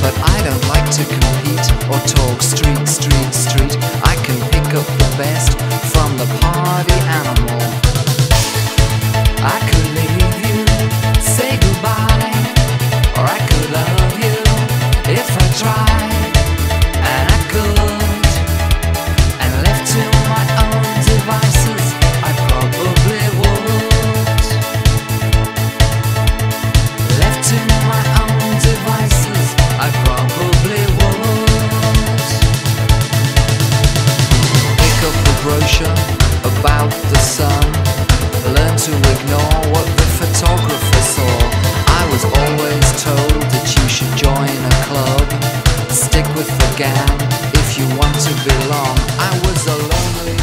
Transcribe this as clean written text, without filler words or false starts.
but I don't like to compete or talk street. I can pick up the best from the party animal. I could leave you, say goodbye, or I could love you if I tried, and I could, and left to my own devices, I probably would. Left to my own devices, I probably would. Pick up the brochure about the sun, learn to ignore what the photographer saw. I was always told that you should join a club, stick with the gang if you want to belong. I was a lonely